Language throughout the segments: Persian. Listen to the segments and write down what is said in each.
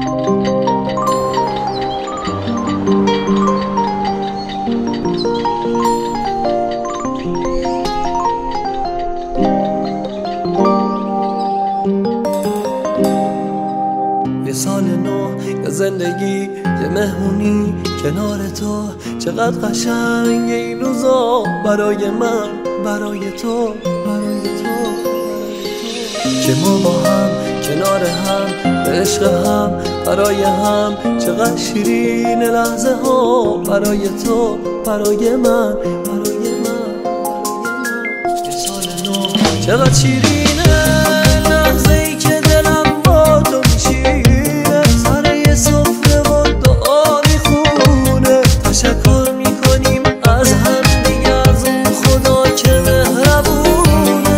یه سال نو، یه زندگی، یه مهمونی کنار تو. چقدر قشنگ این روزا برای من، برای تو، برای تو. که ما با هم کنار هم، به عشق هم، برای هم. چقدر شیرین لحظه ها برای تو، برای من، برای من. یه سال نو، چقدر شیرینه لحظه ای که دلم با تو میشینه. سر یه سفره و دعا میخونه. تشکر میکنیم از هم دیگه، از اون خدا که مهربونه.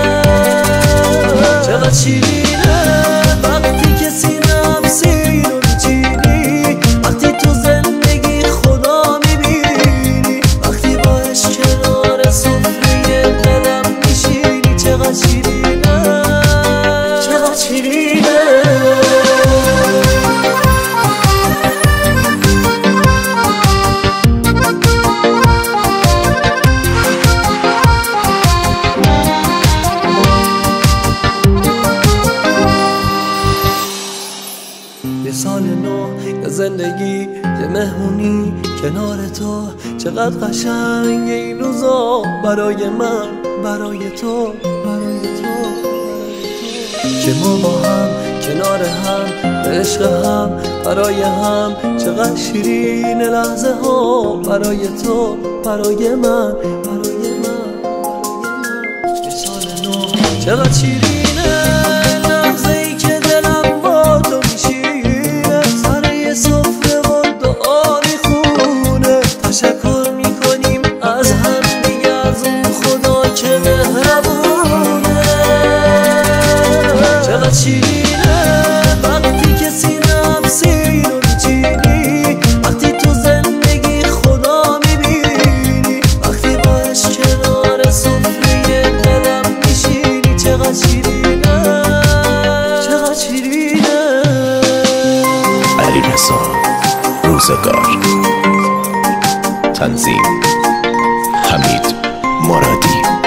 چقدر شیرینه وقتی که سینه‌ام سیر رو میچینی. وقتی تو زندگی خدا میبینی. وقتی با عشق کنار سفره دلم میشینی. چقدر شیرینه، چقدر شیرینه. یه سال نو، یه زندگی، یه مهمونی کنار تو. چقدر قشنگ این روزا برای من، برای تو، برای تو. که ما با هم کنار هم، به عشق هم، برای هم. چقدر شیرین لحظه ها برای تو، برای من، برای من. یه سال نو، چقدر شیرینه لحظه ای که دلم با تو میشینه. سر یه سفره و دعا میخونه. تشکر میکنیم از هم دیگه، از اون خدا که مهربونه. چقدر شیرینه وقتی که سینه‌ام سیر رو میچینی. وقتی تو زندگی خدا میبینی. وقتی با عشق کنار سفره دلم میشینی. چقدر شیرینه، چقدر شیرینه. علیرضا روزگار. تنظیم حمید مرادی.